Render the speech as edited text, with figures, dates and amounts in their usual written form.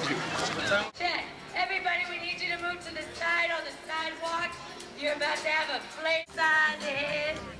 Check. Everybody, we need you to move to the side on the sidewalk. You're about to have a flame sign in.